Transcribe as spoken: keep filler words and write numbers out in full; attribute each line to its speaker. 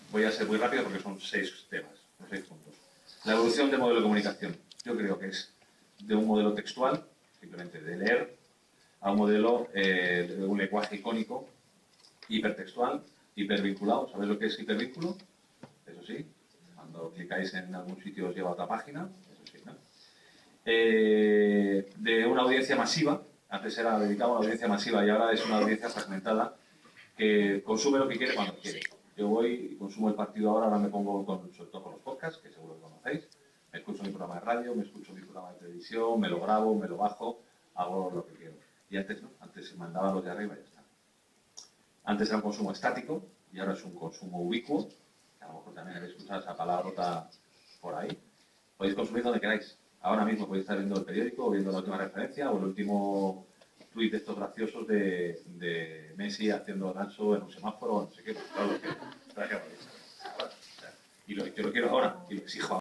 Speaker 1: voy a ser muy rápido porque son seis temas, seis puntos. La evolución del modelo de comunicación. Yo creo que es de un modelo textual, simplemente de leer, a un modelo eh, de un lenguaje icónico, hipertextual, hipervinculado. ¿Sabéis lo que es hipervínculo? Eso sí, cuando clicáis en algún sitio os lleva a otra página, eso sí, ¿no? Eh, de una audiencia masiva, antes era dedicado a una audiencia masiva y ahora es una audiencia fragmentada que consume lo que quiere cuando quiere. Yo voy y consumo el partido ahora, ahora me pongo con, sobre todo con los podcasts, que seguro que conocéis, me escucho mi programa de radio, me escucho mi programa de televisión, me lo grabo, me lo bajo, hago lo que quiero. Y antes no, antes se mandaban los de arriba y ya está. Antes era un consumo estático y ahora es un consumo ubicuo, que a lo mejor también habéis escuchado esa palabrota por ahí. Podéis consumir donde queráis. Ahora mismo podéis estar viendo el periódico o viendo la última referencia o el último tuit de estos graciosos de, de Messi haciendo gancho en un semáforo o no sé qué. Pues claro, que, que, y lo, yo lo quiero ahora y lo exijo ahora.